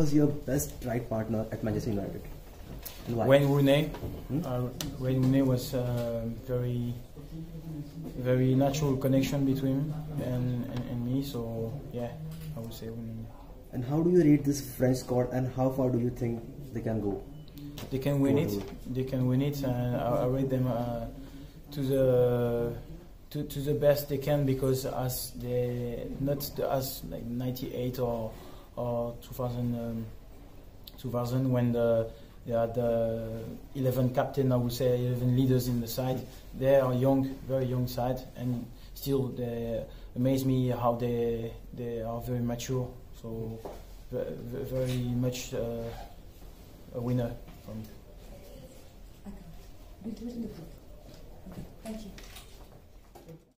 was your best right partner at Manchester United? And why? Wayne Rooney. Wayne Rooney was very natural connection between him and me. So yeah, I would say Rooney. And how do you rate this French squad, and how far do you think they can go? They can win it. They can win it, and I rate them to the best they can, because as they not as like 98 or 2000 when they had the 11 captain, I would say 11 leaders in the side. They are young, very young side, and still they amaze me how they are very mature. So very much a winner for me. Okay. Thank you.